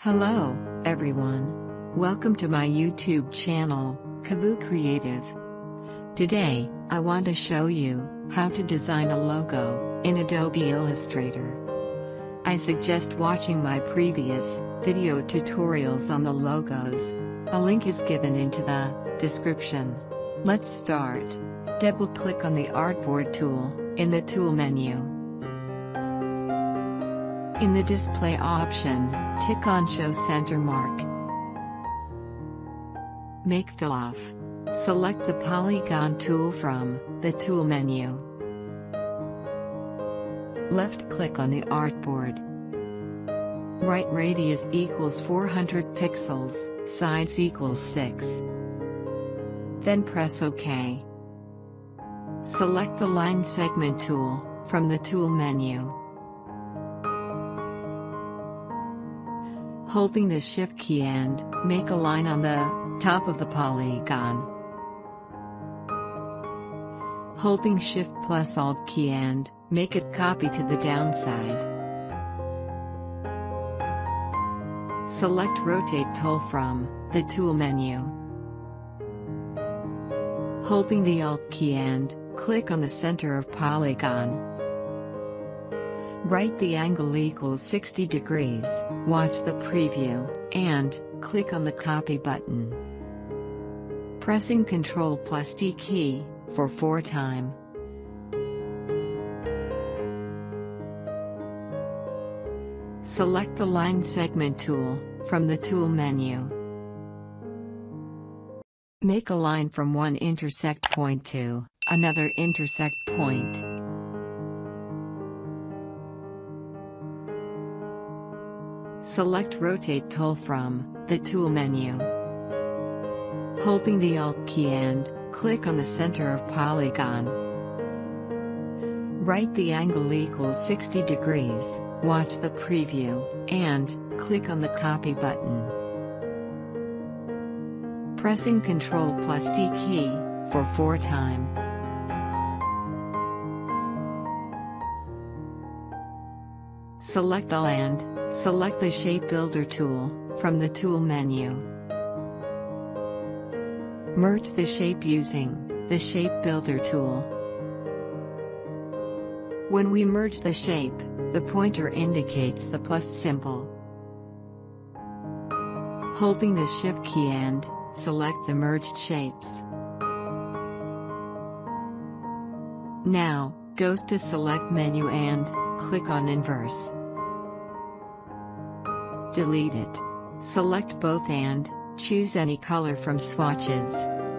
Hello, everyone. Welcome to my YouTube channel, KavuCreative. Today, I want to show you how to design a logo in Adobe Illustrator. I suggest watching my previous video tutorials on the logos. A link is given into the description. Let's start. Double-click on the Artboard tool in the Tool menu. In the Display option, tick on Show Center Mark. Make Fill Off. Select the Polygon tool from the Tool menu. Left-click on the Artboard. Right radius equals 400 pixels, size equals 6. Then press OK. Select the Line Segment tool from the Tool menu. Holding the Shift key and make a line on the top of the polygon. Holding Shift plus Alt key and make it copy to the downside. Select Rotate tool from the Tool menu. Holding the Alt key and click on the center of polygon. Right the angle equals 60 degrees, watch the preview, and click on the Copy button. Pressing Ctrl plus D key for 4 times. Select the Line Segment tool from the Tool menu. Make a line from one intersect point to another intersect point. Select Rotate tool from the Tool menu. Holding the Alt key and click on the center of polygon. Right the angle equals 60 degrees, watch the preview, and click on the Copy button. Pressing Ctrl plus D key for 4 times. Select all and select the Shape Builder tool from the Tool menu. Merge the shape using the Shape Builder tool. When we merge the shape, the pointer indicates the plus symbol. Holding the Shift key and select the merged shapes. Now, goes to Select menu and click on Inverse. Delete it. Select both and choose any color from swatches.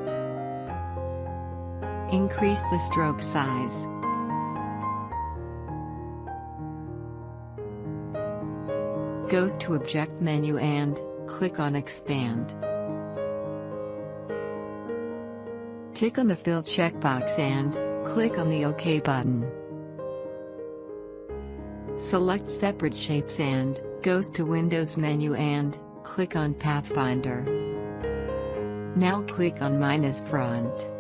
Increase the stroke size. Goes to Object menu and click on Expand. Tick on the Fill checkbox and click on the OK button. Select Separate Shapes and goes to Windows menu and click on Pathfinder. Now click on minus front.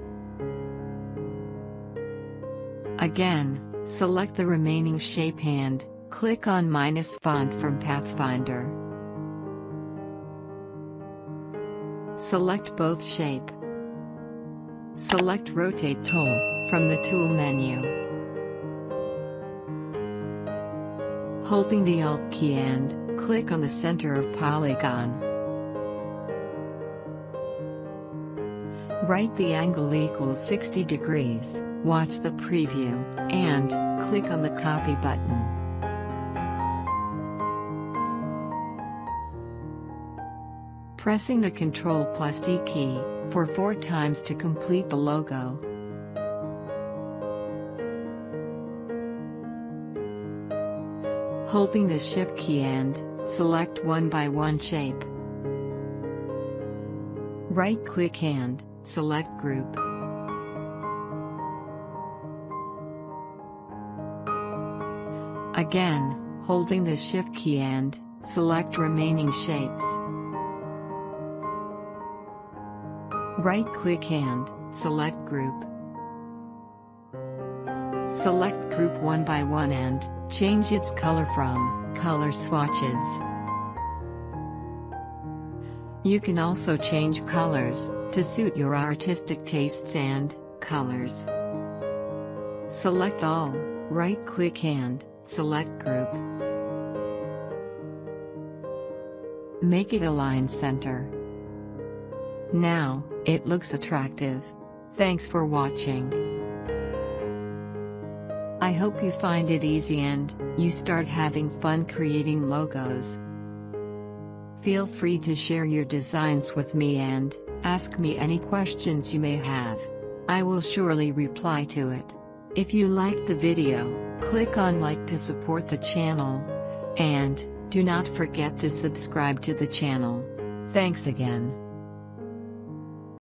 Again, select the remaining shape and click on minus font from Pathfinder. Select both shape. Select Rotate tool from the Tool menu. Holding the Alt key and click on the center of polygon. Right the angle equals 60 degrees, watch the preview, and click on the Copy button. Pressing the Ctrl plus D key for 4 times to complete the logo. Holding the Shift key and select one by one shape. Right-click and select Group. Again, holding the Shift key and select remaining shapes. Right-click and select Group. Select Group one by one and change its color from Color Swatches. You can also change colors to suit your artistic tastes and colors. Select all, right-click and select group. Make it align center. Now, it looks attractive. Thanks for watching. I hope you find it easy and you start having fun creating logos. Feel free to share your designs with me and ask me any questions you may have. I will surely reply to it. If you liked the video, click on like to support the channel. And do not forget to subscribe to the channel. Thanks again.